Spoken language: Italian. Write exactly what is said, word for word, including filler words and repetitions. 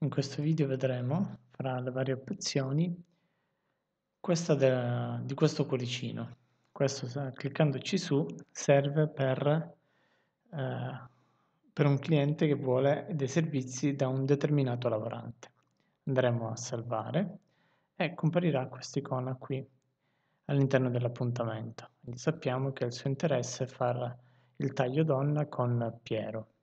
In questo video vedremo, fra le varie opzioni, questa de- di questo cuoricino. Questo, sa- cliccandoci su, serve per, eh, per un cliente che vuole dei servizi da un determinato lavorante. Andremo a salvare e comparirà questa icona qui all'interno dell'appuntamento. Quindi sappiamo che il suo interesse è fare il taglio donna con Piero.